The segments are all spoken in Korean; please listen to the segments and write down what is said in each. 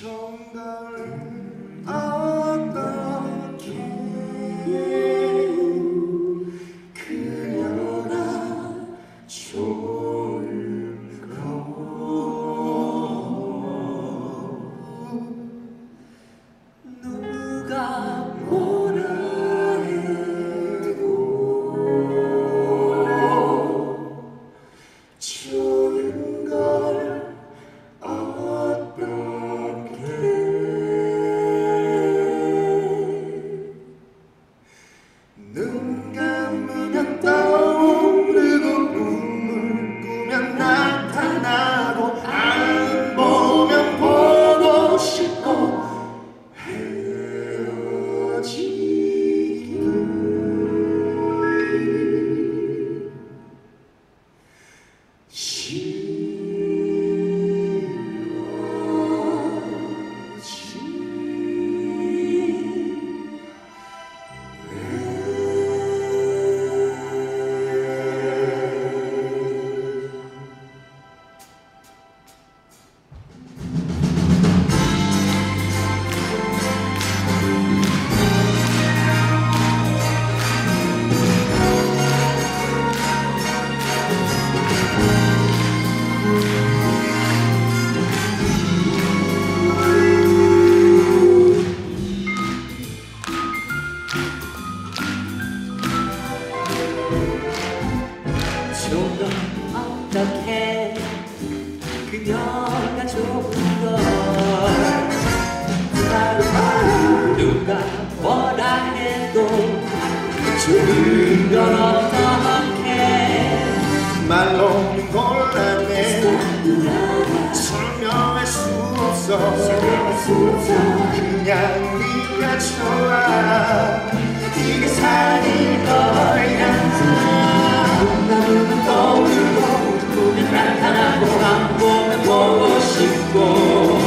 좋은 걸 어떻게 그녀가 좋은 걸 누가 뭐라 해도 좋은 걸 눈 감으면 떠오르고 꿈을 꾸면 나타나고 안 보면 보고 싶고 헤어지기 좋은 건 어떡해 그녀가 좋은 걸 누가 뭐라 해도 좋은 건 어떡해 말로는 곤란해 설명할 수 없어 그냥 네가 좋아 이게 사실 거야 떠오르고 꿈이 나타나고 안 보면 보고 싶고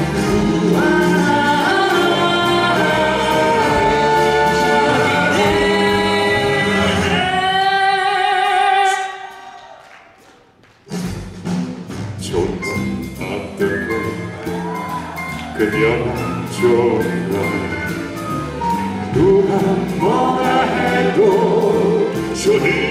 좋은 건 어떨까 그녀가 좋은 건 누가 뭐라 해도 좋은